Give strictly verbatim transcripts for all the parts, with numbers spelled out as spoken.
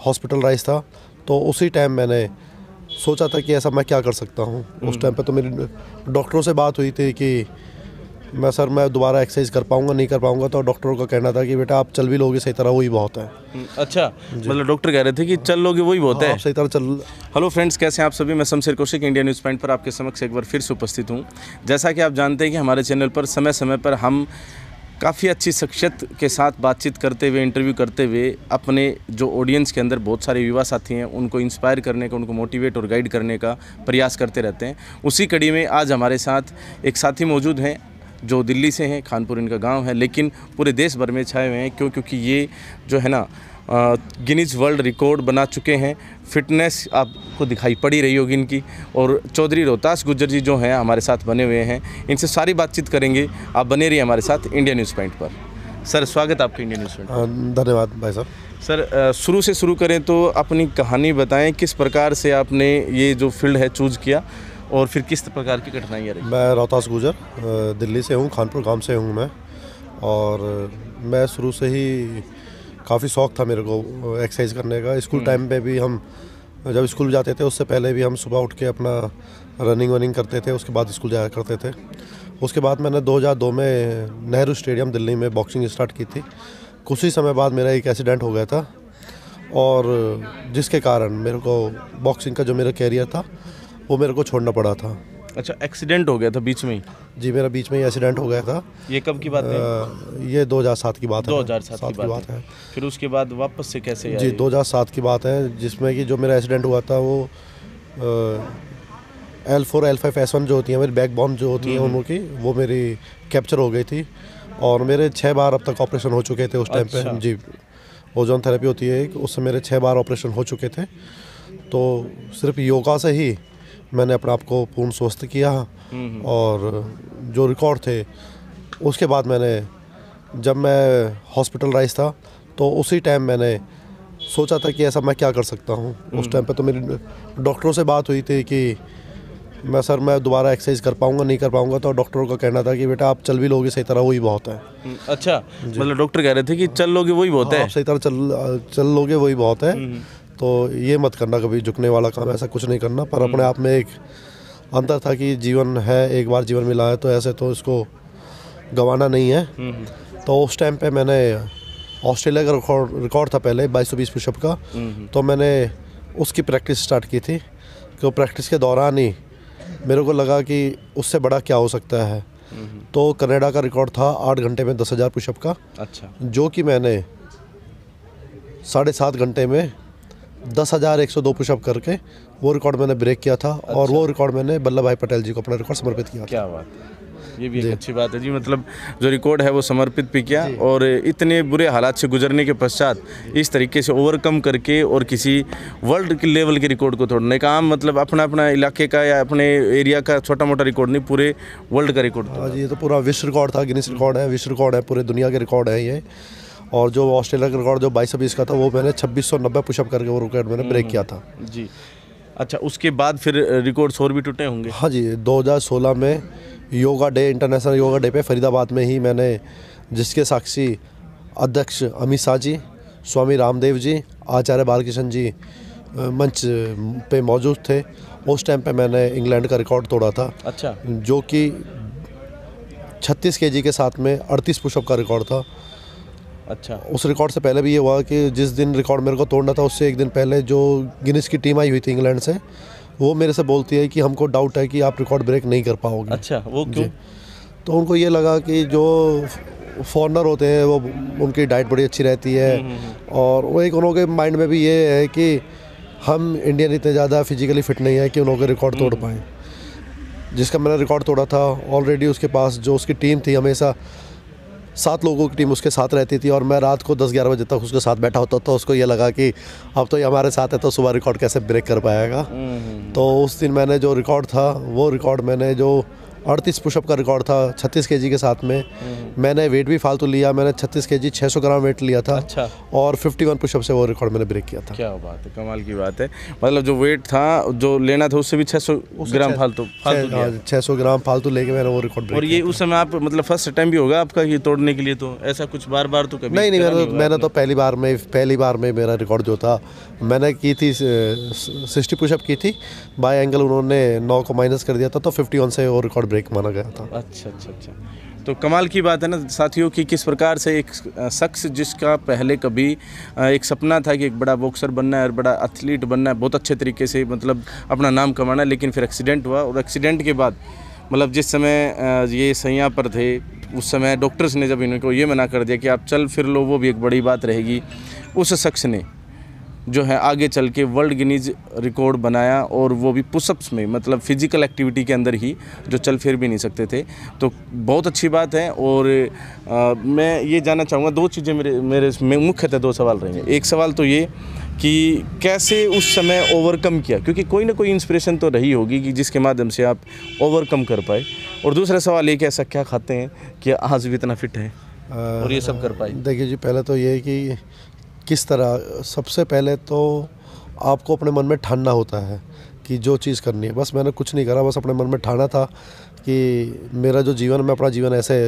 Hospitalise था, तो उसी टाइम मैंने सोचा था कि ऐसा मैं क्या कर सकता हूँ। उस टाइम पे तो मेरी डॉक्टरों से बात हुई थी कि मैं सर मैं दोबारा एक्सरसाइज कर पाऊँगा नहीं कर पाऊँगा, तो डॉक्टरों का कहना था कि बेटा आप चल भी लोगे सही तरह वही बहुत है। अच्छा, मतलब डॉक्टर कह रहे थे कि चल लोगे वही बहुत है। आप सही तरह चल। हेलो फ्रेंड्स, कैसे हैं आप सभी। मैं Shamsher Kaushik India news point पर आपके समक्ष एक बार फिर से उपस्थित हूँ। जैसा कि आप जानते हैं कि हमारे चैनल पर समय समय पर हम काफ़ी अच्छी शख्सियत के साथ बातचीत करते हुए, इंटरव्यू करते हुए अपने जो ऑडियंस के अंदर बहुत सारे युवा साथी हैं उनको इंस्पायर करने का, उनको मोटिवेट और गाइड करने का प्रयास करते रहते हैं। उसी कड़ी में आज हमारे साथ एक साथी मौजूद हैं जो दिल्ली से हैं, खानपुर इनका गांव है, लेकिन पूरे देश भर में छाए हुए हैं। क्यों? क्योंकि ये जो है ना गिनीज वर्ल्ड रिकॉर्ड बना चुके हैं। फिटनेस आपको दिखाई पड़ी रही होगी इनकी। और चौधरी रोहतास गुज्जर जी जो हैं हमारे साथ बने हुए हैं, इनसे सारी बातचीत करेंगे। आप बने रहिए हमारे साथ इंडिया न्यूज़ पॉइंट पर। सर, स्वागत आपका इंडिया न्यूज़ पॉइंट पर। धन्यवाद भाई साहब। सर, शुरू से शुरू करें तो अपनी कहानी बताएं, किस प्रकार से आपने ये जो फील्ड है चूज़ किया और फिर किस प्रकार की कठिनाइयाँ रही? मैं रोहतास गुजर दिल्ली से हूँ, खानपुर गांव से हूँ मैं। और मैं शुरू से ही काफ़ी शौक़ था मेरे को एक्सरसाइज करने का। स्कूल टाइम पे भी हम जब स्कूल जाते थे उससे पहले भी हम सुबह उठ के अपना रनिंग वनिंग करते थे, उसके बाद स्कूल जाया करते थे। उसके बाद मैंने दो हज़ार दो में नेहरू स्टेडियम दिल्ली में बॉक्सिंग स्टार्ट की थी। कुछ ही समय बाद मेरा एक एक्सीडेंट हो गया था और जिसके कारण मेरे को बॉक्सिंग का जो मेरा कैरियर था वो मेरे को छोड़ना पड़ा था। अच्छा, एक्सीडेंट हो गया था बीच में ही? जी, मेरा बीच में ही एक्सीडेंट हो गया था। ये कब की बात है? आ, ये दो हज़ार सात की बात है। दो हज़ार सात की बात, बात है। फिर उसके बाद वापस से कैसे? जी, दो हज़ार सात की बात है, जिसमें कि जो मेरा एक्सीडेंट हुआ था वो L four L five S one जो होती है मेरी बैक बोन जो होती है उनकी, वो मेरी कैप्चर हो गई थी। और मेरे छः बार अब तक ऑपरेशन हो चुके थे उस टाइम पे। जी, ओजोन थेरेपी होती है एक, उससे मेरे छः बार ऑपरेशन हो चुके थे। तो सिर्फ योगा से ही मैंने अपने आप को पूर्ण स्वस्थ किया। और जो रिकॉर्ड थे उसके बाद मैंने जब मैं हॉस्पिटलाइज था तो उसी टाइम मैंने सोचा था कि ऐसा मैं क्या कर सकता हूँ। उस टाइम पे तो मेरी डॉक्टरों से बात हुई थी कि मैं सर मैं दोबारा एक्सरसाइज कर पाऊँगा नहीं कर पाऊँगा, तो डॉक्टरों का कहना था कि बेटा आप चल भी लोगे सही तरह वही बहुत है। अच्छा, मतलब डॉक्टर कह रहे थे कि चल लोगे वही बहुत है। आप सही तरह चल चल लोगे वही बहुत है, तो ये मत करना कभी झुकने वाला काम, ऐसा कुछ नहीं करना। पर अपने आप में एक अंतर था कि जीवन है, एक बार जीवन मिला है तो ऐसे तो इसको गंवाना नहीं है। तो उस टाइम पे मैंने ऑस्ट्रेलिया का रिकॉर्ड रिकॉर्ड था पहले बाईस सौ बीस पुशअप का, तो मैंने उसकी प्रैक्टिस स्टार्ट की थी। तो प्रैक्टिस के दौरान ही मेरे को लगा कि उससे बड़ा क्या हो सकता है। तो कनाडा का रिकॉर्ड था आठ घंटे में दस हज़ार पुशअप का। अच्छा, जो कि मैंने साढ़े सात घंटे में दस हज़ार एक सौ दो पुशअप करके वो रिकॉर्ड मैंने ब्रेक किया था। अच्छा। और वो रिकॉर्ड मैंने वल्लभ भाई पटेल जी को अपना रिकॉर्ड समर्पित किया। क्या बात है, ये भी एक अच्छी बात है जी। मतलब जो रिकॉर्ड है वो समर्पित भी किया और इतने बुरे हालात से गुजरने के पश्चात इस तरीके से ओवरकम करके और किसी वर्ल्ड के लेवल के रिकॉर्ड को तोड़ने का, आम मतलब अपना अपना इलाके का या अपने एरिया का छोटा मोटा रिकॉर्ड नहीं, पूरे वर्ल्ड का रिकॉर्ड। हाँ जी, ये तो पूरा विश्व रिकॉर्ड था, गिनीज रिकॉर्ड है, विश्व रिकॉर्ड है, पूरे दुनिया के रिकॉर्ड है ये। और जो ऑस्ट्रेलिया का रिकॉर्ड जो बाईस सौ बीस का था वो मैंने छब्बीस सौ नब्बे पुशअप करके वो रिकॉर्ड मैंने ब्रेक किया था। जी, अच्छा, उसके बाद फिर रिकॉर्ड्स और भी टूटे होंगे? हाँ जी, दो हज़ार सोलह में yoga day, international yoga day पे फरीदाबाद में ही मैंने, जिसके साक्षी अध्यक्ष अमित शाह जी, स्वामी रामदेव जी, आचार्य बालकृष्ण जी मंच पे मौजूद थे। उस टाइम पे मैंने इंग्लैंड का रिकॉर्ड तोड़ा था। अच्छा, जो कि छत्तीस केजी के साथ में अड़तीस पुशअप का रिकॉर्ड था। अच्छा, उस रिकॉर्ड से पहले भी ये हुआ कि जिस दिन रिकॉर्ड मेरे को तोड़ना था उससे एक दिन पहले जो गिनीज की टीम आई हुई थी इंग्लैंड से, वो मेरे से बोलती है कि हमको डाउट है कि आप रिकॉर्ड ब्रेक नहीं कर पाओगे। अच्छा, वो क्यों? तो उनको ये लगा कि जो फॉरनर होते हैं वो उनकी डाइट बड़ी अच्छी रहती है और वो एक उनके माइंड में भी ये है कि हम इंडियन इतने ज़्यादा फिजिकली फिट नहीं है कि उनके रिकॉर्ड तोड़ पाएँ। जिसका मैंने रिकॉर्ड तोड़ा था ऑलरेडी, उसके पास जो उसकी टीम थी हमेशा सात लोगों की टीम उसके साथ रहती थी और मैं रात को दस ग्यारह बजे तक उसके साथ बैठा होता था। उसको ये लगा कि अब तो ये हमारे साथ है तो सुबह रिकॉर्ड कैसे ब्रेक कर पाएगा। तो उस दिन मैंने जो रिकॉर्ड था वो रिकॉर्ड मैंने जो अड़तीस पुशअप का रिकॉर्ड था छत्तीस केजी के साथ में। मैंने वेट भी फालतू लिया, मैंने छत्तीस केजी छह सौ ग्राम वेट लिया था। अच्छा। और इक्यावन पुशअप से वो रिकॉर्ड मैंने ब्रेक किया था। क्या बात है, कमाल की बात है। मतलब जो वेट था जो लेना था उससे भी छह सौ ग्राम फालतू फालतू लिया। छह सौ ग्राम फालतू लेके मैंने वो रिकॉर्ड ब्रेक और ये उस समय आप मतलब फर्स्ट टाइम भी होगा आपका ये तोड़ने के लिए, तो ऐसा कुछ बार बार तो कभी नहीं नहीं करा मैंने होगा मैंने आपने? तो पहली बार में पहली बार में मेरा रिकॉर्ड जो था मैंने की थी सिक्सटी पुशअप की थी, बाय एंगल उन्होंने नौ को माइनस कर दिया था तो इक्यावन से वो रिकॉर्ड ब्रेक माना गया था। अच्छा अच्छा अच्छा। तो कमाल की बात है ना साथियों कि किस प्रकार से एक शख्स जिसका पहले कभी एक सपना था कि एक बड़ा बॉक्सर बनना है और बड़ा एथलीट बनना है, बहुत अच्छे तरीके से मतलब अपना नाम कमाना है, लेकिन फिर एक्सीडेंट हुआ और एक्सीडेंट के बाद मतलब जिस समय ये सैया पर थे उस समय डॉक्टर्स ने जब इनको ये मना कर दिया कि आप चल फिर लो, वो भी एक बड़ी बात रहेगी। उस शख्स ने जो है आगे चल के वर्ल्ड गिनीज रिकॉर्ड बनाया और वो भी पुशअप्स में, मतलब फिजिकल एक्टिविटी के अंदर ही, जो चल फिर भी नहीं सकते थे। तो बहुत अच्छी बात है। और आ, मैं ये जानना चाहूँगा दो चीज़ें मेरे मेरे में मुख्यतः दो सवाल रहेंगे। एक सवाल तो ये कि कैसे उस समय ओवरकम किया, क्योंकि कोई ना कोई इंस्पिरेशन तो रही होगी कि जिसके माध्यम से आप ओवरकम कर पाए। और दूसरा सवाल ये कि ऐसा क्या खाते हैं कि आज भी इतना फिट है और ये सब कर पाए। देखिए जी, पहले तो ये है कि किस तरह, सबसे पहले तो आपको अपने मन में ठानना होता है कि जो चीज़ करनी है। बस मैंने कुछ नहीं करा, बस अपने मन में ठाना था कि मेरा जो जीवन, मैं अपना जीवन ऐसे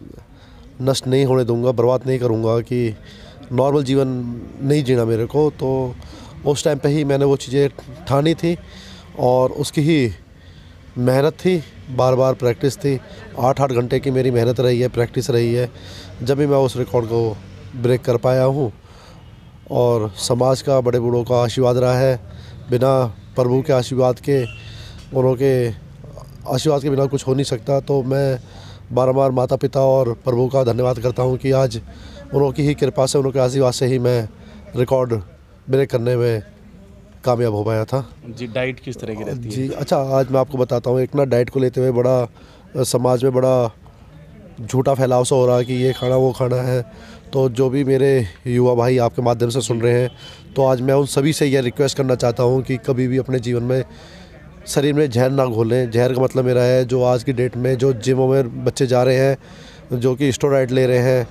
नष्ट नहीं होने दूंगा, बर्बाद नहीं करूंगा, कि नॉर्मल जीवन नहीं जीना मेरे को। तो उस टाइम पे ही मैंने वो चीज़ें ठानी थी और उसकी ही मेहनत थी, बार बार प्रैक्टिस थी। आठ आठ घंटे की मेरी मेहनत रही है, प्रैक्टिस रही है, जब भी मैं उस रिकॉर्ड को ब्रेक कर पाया हूँ। और समाज का, बड़े बूढ़ों का आशीर्वाद रहा है। बिना प्रभु के आशीर्वाद के, उन्हों के आशीर्वाद के बिना कुछ हो नहीं सकता। तो मैं बार बार माता पिता और प्रभु का धन्यवाद करता हूँ कि आज उन्हों की ही कृपा से, उन्हों के आशीर्वाद से ही मैं रिकॉर्ड ब्रेक करने में कामयाब हो पाया था। जी, डाइट किस तरह की रहती है? जी अच्छा, आज मैं आपको बताता हूँ। एक ना डाइट को लेते हुए बड़ा समाज में बड़ा झूठा फैलाव सा हो रहा है कि ये खाना वो खाना है। तो जो भी मेरे युवा भाई आपके माध्यम से सुन रहे हैं, तो आज मैं उन सभी से यह रिक्वेस्ट करना चाहता हूँ कि कभी भी अपने जीवन में शरीर में जहर ना घोलें। जहर का मतलब मेरा है, जो आज की डेट में जो जिमों में बच्चे जा रहे हैं, जो कि स्टेरॉइड ले रहे हैं,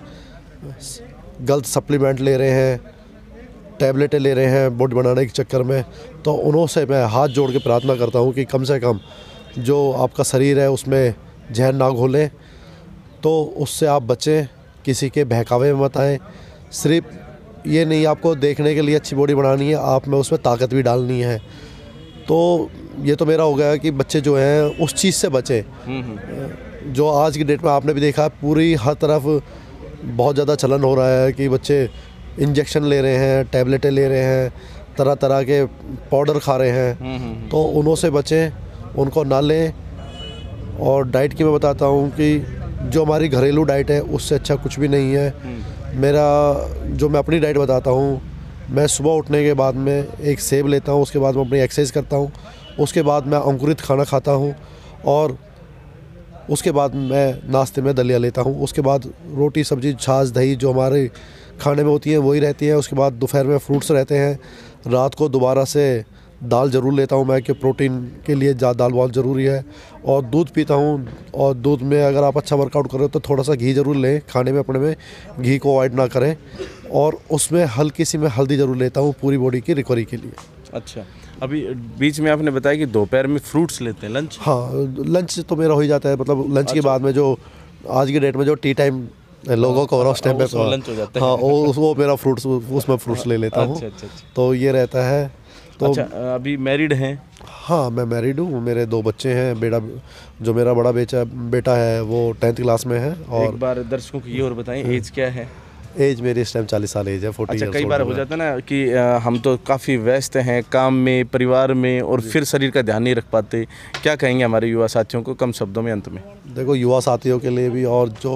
गलत सप्लीमेंट ले रहे हैं, टैबलेटें ले रहे हैं बॉडी बनाने के चक्कर में, तो उन्हों से मैं हाथ जोड़ के प्रार्थना करता हूँ कि कम से कम जो आपका शरीर है उसमें जहर ना घोलें, तो उससे आप बचें। किसी के बहकावे में मत आएँ। सिर्फ ये नहीं आपको देखने के लिए अच्छी बॉडी बनानी है, आप में उसमें ताकत भी डालनी है। तो ये तो मेरा हो गया कि बच्चे जो हैं उस चीज़ से बचें। जो आज की डेट में आपने भी देखा, पूरी हर तरफ बहुत ज़्यादा चलन हो रहा है कि बच्चे इंजेक्शन ले रहे हैं, टैबलेटें ले रहे हैं, तरह तरह के पाउडर खा रहे हैं। तो उन्हों से बचें, उनको ना लें। और डाइट की मैं बताता हूँ कि जो हमारी घरेलू डाइट है उससे अच्छा कुछ भी नहीं है। मेरा जो मैं अपनी डाइट बताता हूँ, मैं सुबह उठने के बाद में एक सेब लेता हूँ, उसके बाद मैं अपनी एक्सरसाइज करता हूँ, उसके बाद मैं अंकुरित खाना खाता हूँ और उसके बाद मैं नाश्ते में दलिया लेता हूँ। उसके बाद रोटी सब्जी छाछ दही जो हमारे खाने में होती है वही रहती है। उसके बाद दोपहर में फ्रूट्स रहते हैं। रात को दोबारा से दाल ज़रूर लेता हूँ मैं, कि प्रोटीन के लिए दाल बहुत ज़रूरी है। और दूध पीता हूँ, और दूध में अगर आप अच्छा वर्कआउट करो तो थोड़ा सा घी ज़रूर लें खाने में अपने में, घी को अवॉइड ना करें। और उसमें हल्की सी मैं हल्दी ज़रूर लेता हूँ पूरी बॉडी की रिकवरी के लिए। अच्छा, अभी बीच में आपने बताया कि दोपहर में फ्रूट्स लेते हैं, लंच? हाँ, लंच तो मेरा हो ही जाता है। मतलब लंच अच्छा। के बाद में जो आज की डेट में जो टी टाइम लोगों को हो रहा उस टाइम पे लंच हो जाता है। हाँ, वो वो मेरा फ्रूट्स, उसमें फ्रूट्स ले लेता हूँ। अच्छा, अच्छा, अच्छा। तो ये रहता है। तो अच्छा, अभी मैरिड हैं? हाँ, मैं मैरिड हूँ। मेरे दो बच्चे हैं। बेटा, जो मेरा बड़ा बेचा बेटा है वो टेंथ क्लास में है। और एक बार दर्शकों को ये और बताएं, एज क्या है? एज मेरी इस टाइम चालीस साल एज है, फोर्टी। अच्छा, कई बार हो जाता है ना कि आ, हम तो काफ़ी व्यस्त हैं काम में, परिवार में, और फिर शरीर का ध्यान नहीं रख पाते। क्या कहेंगे हमारे युवा साथियों को कम शब्दों में अंत में? देखो, युवा साथियों के लिए भी और जो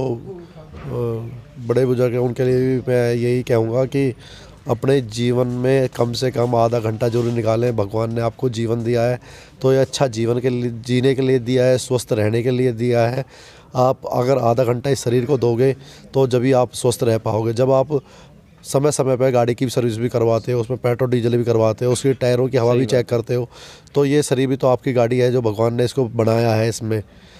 बड़े बुजुर्ग हैं उनके लिए भी मैं यही कहूँगा कि अपने जीवन में कम से कम आधा घंटा जरूर निकालें। भगवान ने आपको जीवन दिया है तो ये अच्छा जीवन के लिए, जीने के लिए दिया है, स्वस्थ रहने के लिए दिया है। आप अगर आधा घंटा इस शरीर को दोगे तो जब भी आप स्वस्थ रह पाओगे। जब आप समय समय पर गाड़ी की सर्विस भी करवाते हो, उसमें पेट्रोल डीजल भी करवाते हो, उसकी टायरों की हवा भी चेक करते हो, तो ये शरीर भी तो आपकी गाड़ी है जो भगवान ने इसको बनाया है इसमें।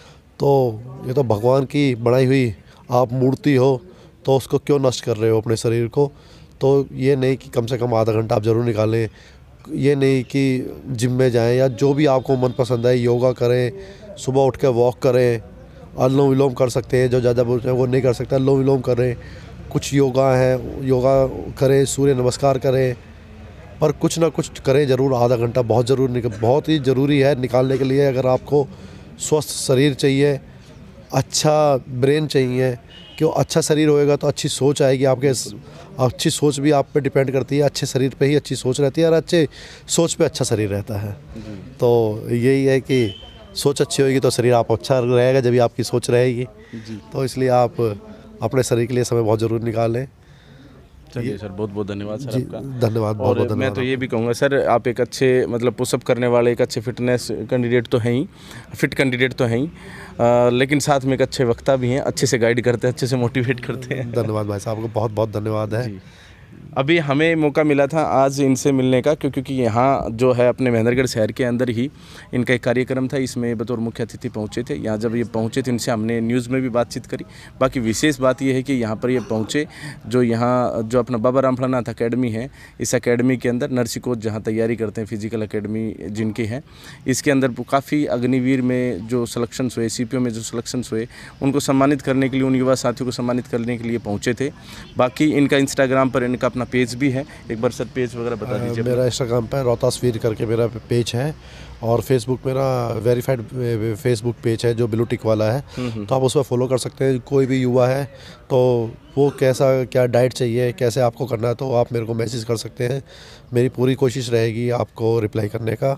तो ये तो भगवान की बनाई हुई आप मूर्ति हो, तो उसको क्यों नष्ट कर रहे हो अपने शरीर को। तो ये नहीं कि कम से कम आधा घंटा आप ज़रूर निकालें, ये नहीं कि जिम में जाएं या जो भी आपको मन पसंद है योगा करें, सुबह उठ के वॉक करें, अनुलोम विलोम कर सकते हैं, जो ज़्यादा बोलते हैं वो नहीं कर सकते, अनुलोम विलोम करें, कुछ योगा है योगा करें, सूर्य नमस्कार करें, पर कुछ ना कुछ करें ज़रूर। आधा घंटा बहुत ज़रूर निकल बहुत ही ज़रूरी है निकालने के लिए। अगर आपको स्वस्थ शरीर चाहिए, अच्छा ब्रेन चाहिए, क्यों अच्छा शरीर होएगा तो अच्छी सोच आएगी आपके। अच्छी सोच भी आप पे डिपेंड करती है, अच्छे शरीर पे ही अच्छी सोच रहती है और अच्छे सोच पे अच्छा शरीर रहता है। तो यही है कि सोच अच्छी होगी तो शरीर आप अच्छा रहेगा, जब भी आपकी सोच रहेगी। तो इसलिए आप अपने शरीर के लिए समय बहुत ज़रूर निकालें। चलिए सर, बहुत बहुत धन्यवाद सर आपका। धन्यवाद, बहुत बहुत और मैं तो ये भी कहूँगा सर, आप एक अच्छे मतलब पुशअप करने वाले एक अच्छे फिटनेस कैंडिडेट तो हैं ही, फिट कैंडिडेट तो हैं ही, आ, लेकिन साथ में एक अच्छे वक्ता भी हैं, अच्छे से गाइड करते हैं, अच्छे से मोटिवेट करते हैं। धन्यवाद भाई साहब, आपको बहुत बहुत धन्यवाद है। अभी हमें मौका मिला था आज इनसे मिलने का, क्योंकि यहाँ जो है अपने महेंद्रगढ़ शहर के अंदर ही इनका एक कार्यक्रम था, इसमें बतौर मुख्य अतिथि पहुँचे थे। यहाँ जब ये पहुँचे थे इनसे हमने न्यूज़ में भी बातचीत करी। बाकी विशेष बात ये है कि यहाँ पर ये पहुँचे, जो यहाँ जो अपना बाबा राम फलानाथ अकेडमी है, इस अकेडमी के अंदर नर्सिंग कोच जहाँ तैयारी करते हैं, फिजिकल अकेडमी जिनकी है, इसके अंदर काफ़ी अग्निवीर में जो सिलेक्शंस हुए, सी पी ओ में जो सिलेक्शंस हुए, उनको सम्मानित करने के लिए, उन युवा साथियों को सम्मानित करने के लिए पहुँचे थे। बाकी इनका इंस्टाग्राम पर इनका अपना पेज भी है, एक बार सर पेज वगैरह बता दीजिए। मेरा इंस्टाग्राम पे रोहतास वीर करके मेरा पेज है, और फेसबुक मेरा वेरीफाइड फेसबुक पेज है जो ब्लू टिक वाला है, तो आप उस पर फॉलो कर सकते हैं। कोई भी युवा है तो वो कैसा क्या डाइट चाहिए, कैसे आपको करना है, तो आप मेरे को मैसेज कर सकते हैं। मेरी पूरी कोशिश रहेगी आपको रिप्लाई करने का।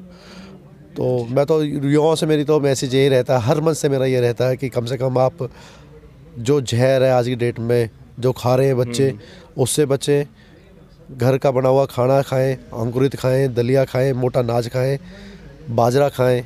तो मैं तो युवाओं से मेरी तो मैसेज यही रहता है, हर मंच से मेरा ये रहता है कि कम से कम आप जो जहर है आज की डेट में जो खा रहे हैं बच्चे, उससे बचें। घर का बना हुआ खाना खाएं, अंकुरित खाएं, दलिया खाएं, मोटा अनाज खाएं, बाजरा खाएं,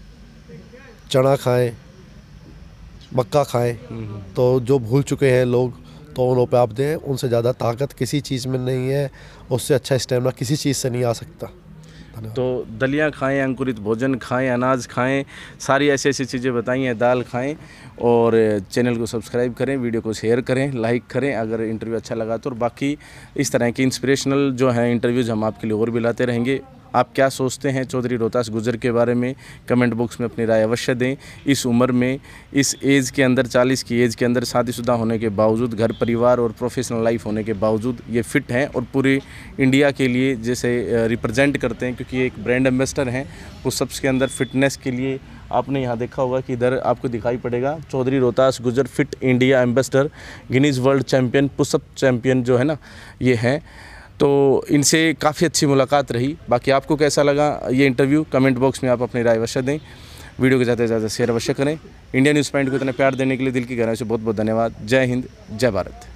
चना खाएं, मक्का खाएं। तो जो भूल चुके हैं लोग तो उन पे आप दें, उनसे ज़्यादा ताकत किसी चीज़ में नहीं है, उससे अच्छा स्टेमिना किसी चीज़ से नहीं आ सकता। तो दलिया खाएं, अंकुरित भोजन खाएं, अनाज खाएं, सारी ऐसी ऐसी चीज़ें बताई हैं, दाल खाएं, और चैनल को सब्सक्राइब करें, वीडियो को शेयर करें, लाइक करें अगर इंटरव्यू अच्छा लगा तो। और बाकी इस तरह की इंस्पिरेशनल जो है इंटरव्यूज़ हम आपके लिए और भी लाते रहेंगे। आप क्या सोचते हैं चौधरी रोहतास गुजर के बारे में, कमेंट बॉक्स में अपनी राय अवश्य दें। इस उम्र में, इस एज के अंदर, चालीस की एज के अंदर शादीशुदा होने के बावजूद, घर परिवार और प्रोफेशनल लाइफ होने के बावजूद ये फिट हैं और पूरे इंडिया के लिए जैसे रिप्रेजेंट करते हैं, क्योंकि एक ब्रांड एम्बेसडर हैं पुशअप्स के अंदर फिटनेस के लिए। आपने यहाँ देखा होगा कि इधर आपको दिखाई पड़ेगा Chaudhary Rohtas Gujjar fit India ambassador, Guinness world champion, pushup champion जो है ना ये हैं। तो इनसे काफ़ी अच्छी मुलाकात रही। बाकी आपको कैसा लगा ये इंटरव्यू, कमेंट बॉक्स में आप अपनी राय अवश्य दें। वीडियो को ज़्यादा से ज़्यादा शेयर अवश्य करें। इंडिया न्यूज़ पॉइंट को इतने प्यार देने के लिए दिल की गहराई से बहुत बहुत धन्यवाद। जय हिंद, जय भारत।